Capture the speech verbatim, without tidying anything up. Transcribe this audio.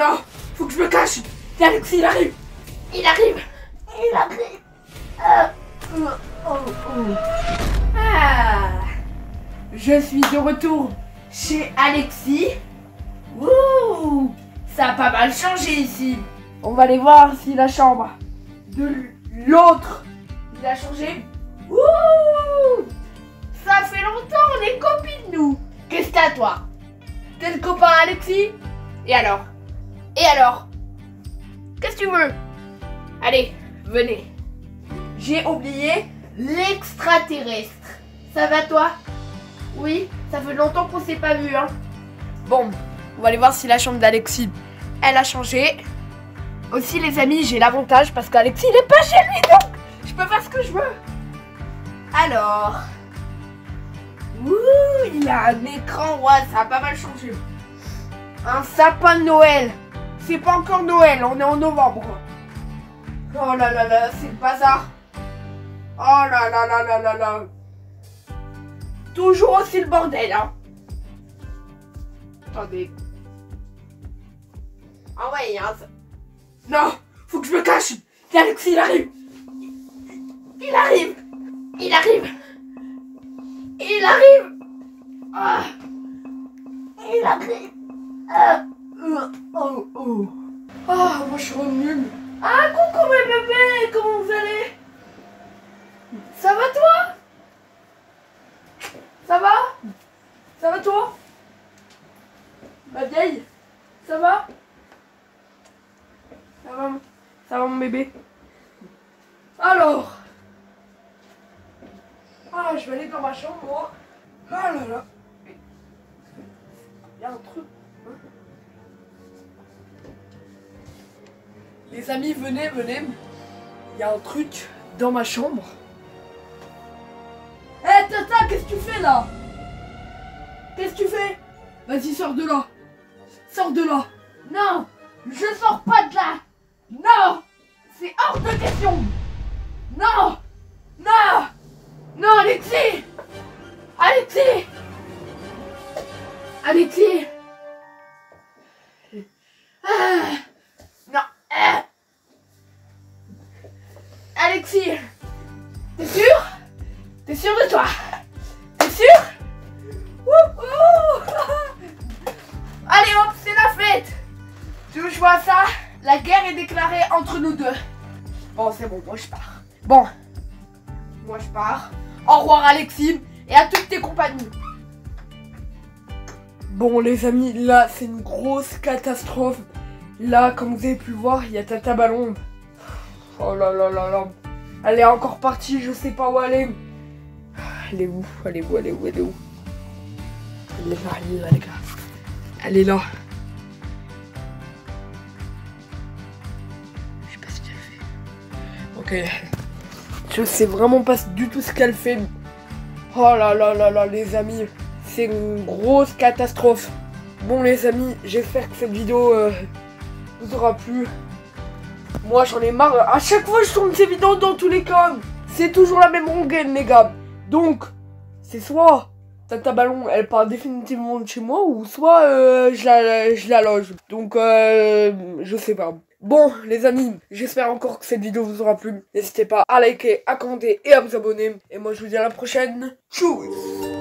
Non, faut que je me cache. Et Alexis, il arrive. Il arrive. Il arrive. Ah. Oh, oh, oh. Ah. Je suis de retour chez Alexis. Ouh, ça a pas mal changé ici. On va aller voir si la chambre de l'autre, il a changé. Ouh, ça fait longtemps, on est copines nous. Qu'est-ce que t'as toi? T'es le copain Alexis? Et alors? Et alors? Qu'est-ce que tu veux? Allez, venez. J'ai oublié l'extraterrestre. Ça va toi? Oui, ça fait longtemps qu'on s'est pas vu hein. Bon, on va aller voir si la chambre d'Alexis, elle a changé. Aussi les amis, j'ai l'avantage parce qu'Alexis il est pas chez lui donc je peux faire ce que je veux. Alors, ouh, il a un écran, ouais, ça a pas mal changé. Un sapin de Noël. C'est pas encore Noël, on est en novembre. Oh là là là, c'est le bazar. Oh là là là là là là. Toujours aussi le bordel, hein. Attendez. Ah ouais, hein. Non, faut que je me cache. Et Alexis, il arrive. Il arrive. Il arrive. Il arrive. Ah. Il arrive. Ah. Oh, oh. Ah, moi je suis revenue. Ah, coucou mes bébés, comment vous allez? Ça va toi? Ça va? Ça va toi? Ma vieille? Ça va? Ça va, ça va mon bébé? Alors? Ah, je vais aller dans ma chambre moi. Ah là là. Il y a un truc. Hein? Les amis, venez, venez. Il y a un truc dans ma chambre. Hé hey, Tata, qu'est-ce que tu fais là? Qu'est-ce que tu fais? Vas-y, sors de là. Sors de là. Non, je sors pas de là. Non, c'est hors de question. Non, non, non, Alexis. Alexis. Alexis. Ah. Non. Ah. Alexis. T'es sûr? T'es sûr de toi? T'es sûr? Ouh, ouh. Allez hop, c'est la fête. Tu veux jouer à ça? La guerre est déclarée entre nous deux. Bon, c'est bon, moi je pars. Bon, moi je pars. Au revoir Alexis et à toutes tes compagnies. Bon les amis, là c'est une grosse catastrophe. Là, comme vous avez pu le voir, il y a Tata Ballon. Oh là là là là. Elle est encore partie, je sais pas où elle est. Elle est où? Elle est où? Elle est où? Elle est où? Elle est là, elle est là les gars. Elle est là. Je sais pas ce qu'elle fait. Ok. Je sais vraiment pas du tout ce qu'elle fait. Oh là là là là les amis. C'est une grosse catastrophe. Bon les amis, j'espère que cette vidéo euh, vous aura plu. Moi j'en ai marre. À chaque fois je tourne ces vidéos dans tous les cas. C'est toujours la même rengaine les gars. Donc, c'est soit Tata Ballon, elle part définitivement de chez moi, ou soit euh, je, la, je la loge. Donc, euh, je sais pas. Bon, les amis, j'espère encore que cette vidéo vous aura plu. N'hésitez pas à liker, à commenter et à vous abonner. Et moi, je vous dis à la prochaine. Tchuss!